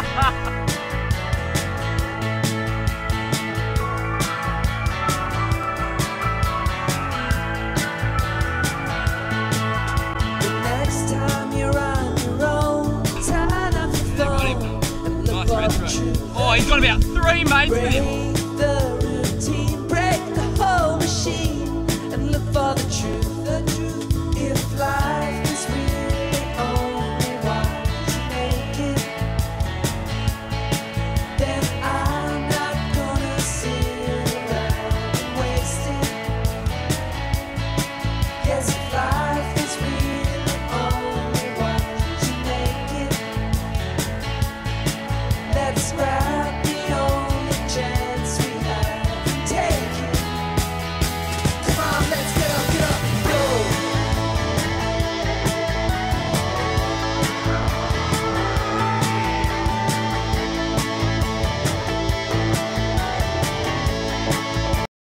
Next time you're on your own, turn off the phone and look for the truth. Oh, he's got about 3 mates with him. Break the routine, break the whole machine.